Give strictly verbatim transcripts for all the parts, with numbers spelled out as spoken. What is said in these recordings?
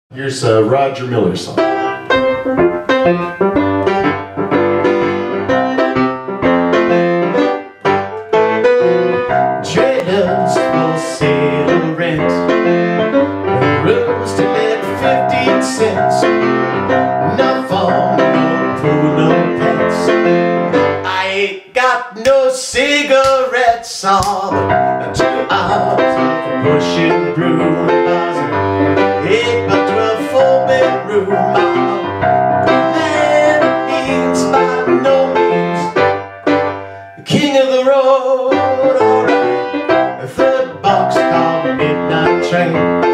Here's a Roger Miller song. Trailers for sale or rent, rooms to let fifteen cents. No phone, no pool, no pets. I ain't got no cigarettes. All the two hours of pushing broom. Eight by twelve, four bedroom. Man, it means by no means the king of the road. Alright, a third box called midnight train.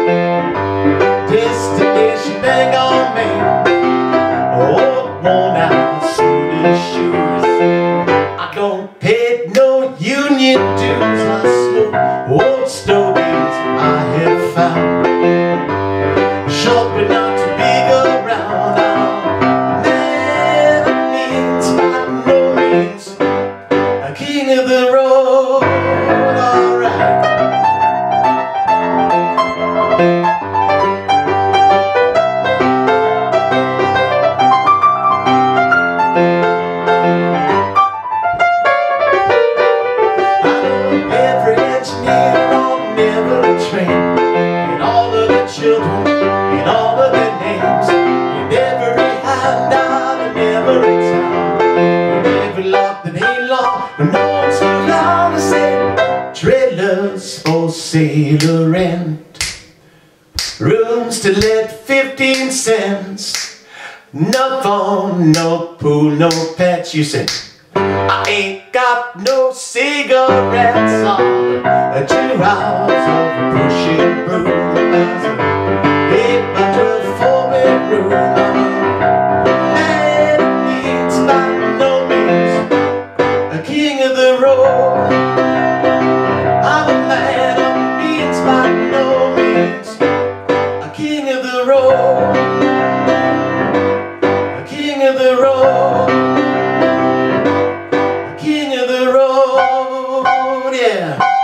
Destination Bangor, Maine. Old worn out suited shoes. I don't pay no union dues. I smoke old stogies I have found. Short but not too big around. Oh, man, it means by no means a king of the road. Alright. I know every engineer on every train, and all of the children, and all of their names, in every handout, in every town, in every lock that ain't locked, but no one's too long to say. Trailers for sale or rent, rooms to let fifteen cents. No phone, no pool, no pets. You say, I ain't got no cigarettes. On two hours of pushing broom. Eight by twelve, four bedroom. Man, it means by no means a king of the road. I'm a man of means by no means a king of the road. A king of the road. A king of the road, yeah.